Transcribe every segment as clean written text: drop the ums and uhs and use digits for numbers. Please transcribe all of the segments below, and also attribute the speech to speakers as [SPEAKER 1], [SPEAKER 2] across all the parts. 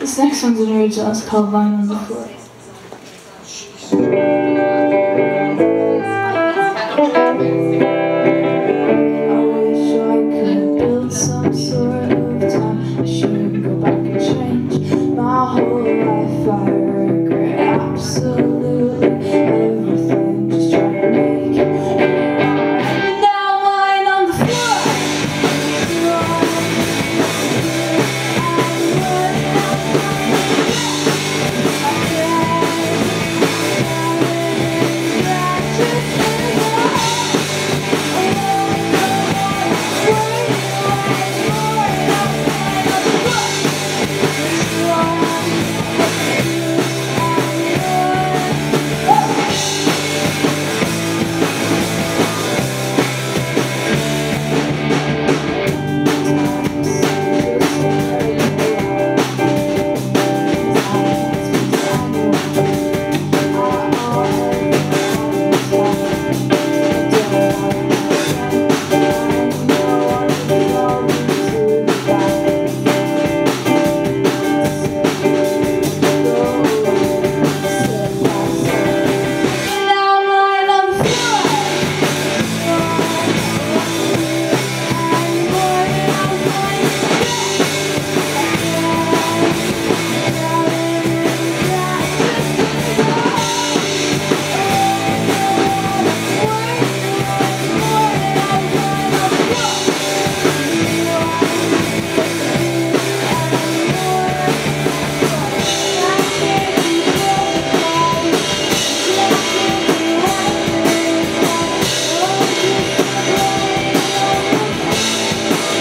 [SPEAKER 1] This next one's an original, it's called Lying on the Floor. I wish I could build some sort of time machine, go back and change my whole life. I regret absolutely everything, just trying to make it. Now I'm lying on the floor.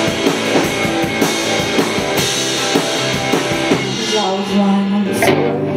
[SPEAKER 1] I was lying on the floor.